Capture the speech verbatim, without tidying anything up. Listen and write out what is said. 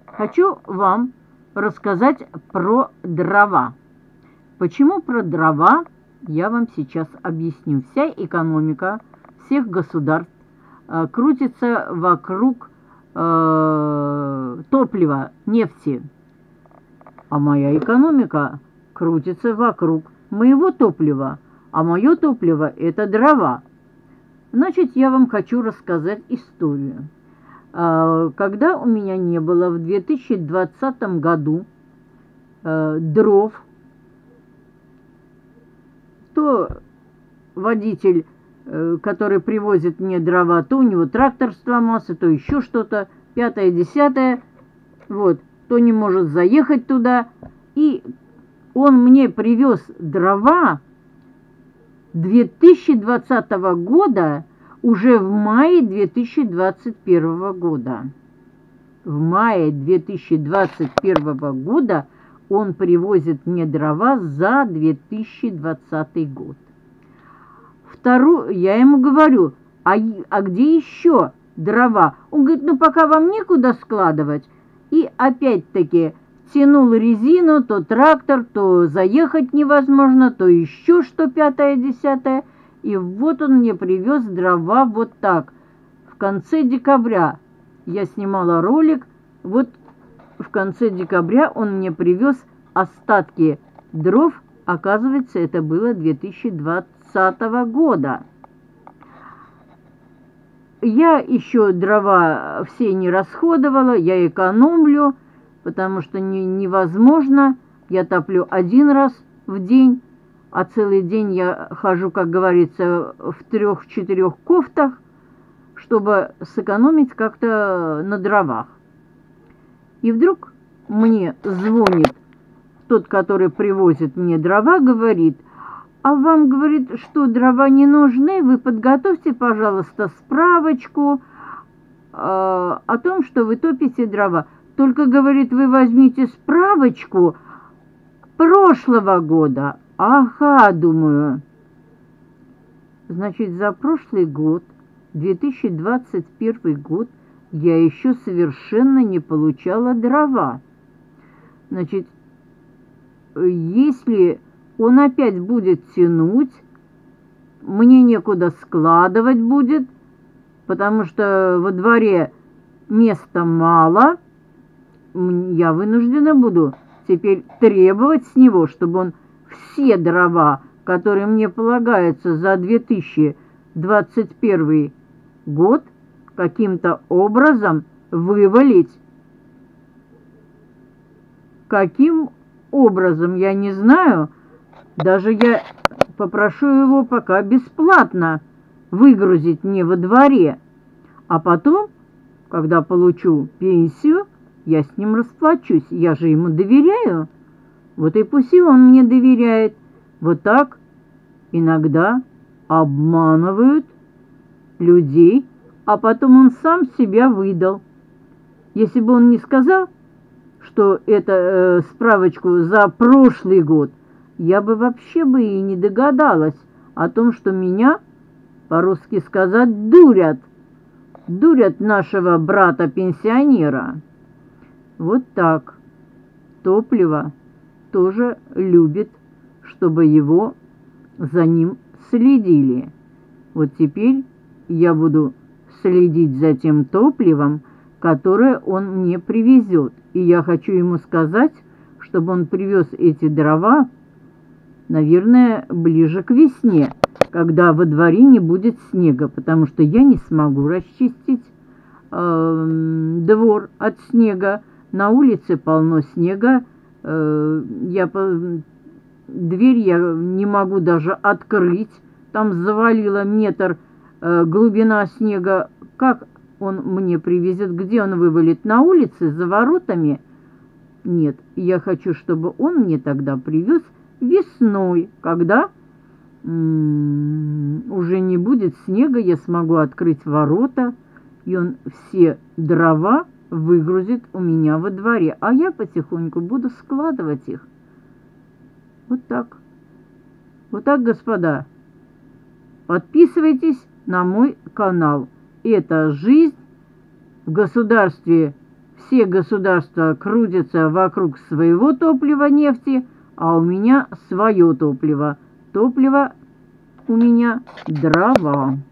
Хочу вам рассказать про дрова. Почему про дрова, я вам сейчас объясню. Вся экономика всех государств э, крутится вокруг э, топлива, нефти. А моя экономика крутится вокруг моего топлива. А мое топливо – это дрова. Значит, я вам хочу рассказать историю. Когда у меня не было в две тысячи двадцатом году э, дров, то водитель, э, который привозит мне дрова, то у него трактор сломался, то еще что-то, пятое, десятое, вот, то не может заехать туда. И он мне привез дрова две тысячи двадцатого года, уже в мае две тысячи двадцать первого года. В мае две тысячи двадцать первого года он привозит мне дрова за две тысячи двадцатый год. Вторую, я ему говорю, а, а где еще дрова? Он говорит, ну пока вам некуда складывать. И опять-таки тянул резину, то трактор, то заехать невозможно, то еще что пятое, десятое. И вот он мне привез дрова вот так. В конце декабря я снимала ролик. Вот в конце декабря он мне привез остатки дров. Оказывается, это было две тысячи двадцатого года. Я еще дрова все не расходовала. Я экономлю, потому что не, невозможно. Я топлю один раз в день. А целый день я хожу, как говорится, в трех-четырех кофтах, чтобы сэкономить как-то на дровах. И вдруг мне звонит тот, который привозит мне дрова, говорит, а вам, говорит, что дрова не нужны, вы подготовьте, пожалуйста, справочку э, о том, что вы топите дрова. Только, говорит, вы возьмите справочку прошлого года. Ага, думаю. Значит, за прошлый год, две тысячи двадцать первый год, я еще совершенно не получала дрова. Значит, если он опять будет тянуть, мне некуда складывать будет, потому что во дворе места мало, я вынуждена буду теперь требовать с него, чтобы он все дрова, которые мне полагаются за две тысячи двадцать первый год, каким-то образом вывалить. Каким образом, я не знаю. Даже я попрошу его пока бесплатно выгрузить мне во дворе. А потом, когда получу пенсию, я с ним расплачусь. Я же ему доверяю. Вот и пусть и он мне доверяет. Вот так иногда обманывают людей, а потом он сам себя выдал. Если бы он не сказал, что это э, справочку за прошлый год, я бы вообще бы и не догадалась о том, что меня, по-русски сказать, дурят. Дурят нашего брата-пенсионера. Вот так. Топливо тоже любит, чтобы его за ним следили. Вот теперь я буду следить за тем топливом, которое он мне привезет. И я хочу ему сказать, чтобы он привез эти дрова, наверное, ближе к весне, когда во дворе не будет снега, потому что я не смогу расчистить э, двор от снега. На улице полно снега. Э, я по... Дверь я не могу даже открыть. Там завалило метр э, глубина снега. Как он мне привезет? Где он вывалит? На улице, за воротами? Нет, я хочу, чтобы он мне тогда привез весной, когда м-м, уже не будет снега, я смогу открыть ворота, и он все дрова выгрузит у меня во дворе, а я потихоньку буду складывать их. Вот так. Вот так, господа. Подписывайтесь на мой канал. Это жизнь в государстве Все государства крутятся вокруг своего топлива нефти, а у меня свое топливо. Топливо у меня дрова.